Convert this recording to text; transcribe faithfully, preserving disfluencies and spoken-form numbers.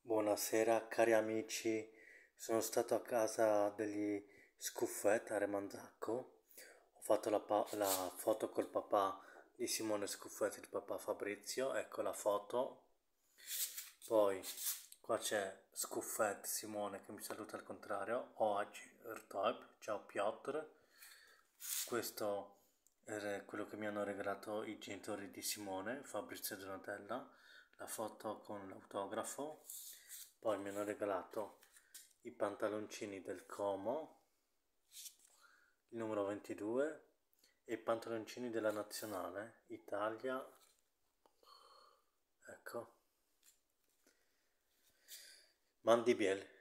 Buonasera cari amici, sono stato a casa degli Scuffet a Remanzacco, ho fatto la, pa- la foto col papà di Simone Scuffet, il papà Fabrizio, ecco la foto, poi qua c'è Scuffet Simone che mi saluta al contrario, oggi Rtoib, ciao Piotr, questo è quello che mi hanno regalato i genitori di Simone, Fabrizio e Donatella, la foto con l'autografo. Poi mi hanno regalato i pantaloncini del Como, il numero ventidue, e i pantaloncini della Nazionale Italia, ecco, Mandibiel,